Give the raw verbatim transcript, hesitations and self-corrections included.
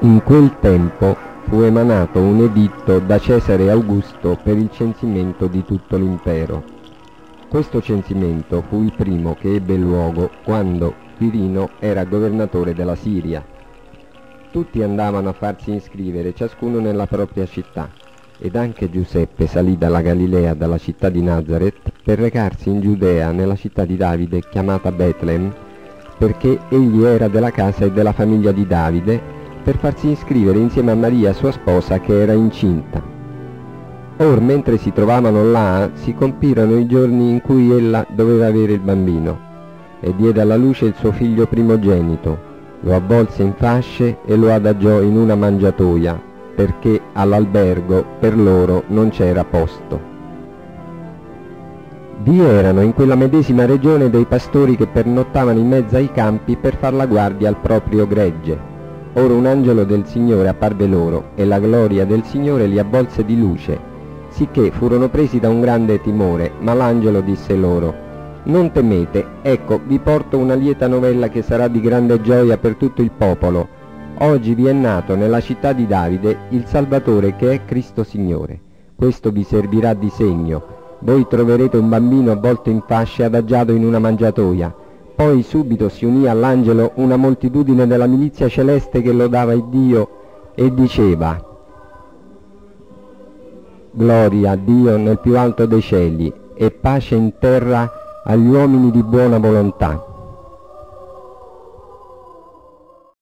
In quel tempo fu emanato un editto da Cesare Augusto per il censimento di tutto l'impero. Questo censimento fu il primo che ebbe luogo quando Quirino era governatore della Siria. Tutti andavano a farsi iscrivere, ciascuno nella propria città, ed anche Giuseppe salì dalla Galilea, dalla città di Nazaret, per recarsi in Giudea, nella città di Davide, chiamata Betlem, perché egli era della casa e della famiglia di Davide, per farsi iscrivere insieme a Maria, sua sposa, che era incinta. Or, mentre si trovavano là, si compirono i giorni in cui ella doveva avere il bambino, e diede alla luce il suo figlio primogenito, lo avvolse in fasce e lo adagiò in una mangiatoia, perché all'albergo per loro non c'era posto. Vi erano in quella medesima regione dei pastori che pernottavano in mezzo ai campi per far la guardia al proprio gregge. Ora un angelo del Signore apparve loro, e la gloria del Signore li avvolse di luce, sicché furono presi da un grande timore. Ma l'angelo disse loro: non temete, ecco, vi porto una lieta novella che sarà di grande gioia per tutto il popolo. Oggi vi è nato nella città di Davide il Salvatore, che è Cristo Signore. Questo vi servirà di segno: voi troverete un bambino avvolto in fasce, adagiato in una mangiatoia. Poi subito si unì all'angelo una moltitudine della milizia celeste che lodava il Dio e diceva: gloria a Dio nel più alto dei cieli e pace in terra agli uomini di buona volontà.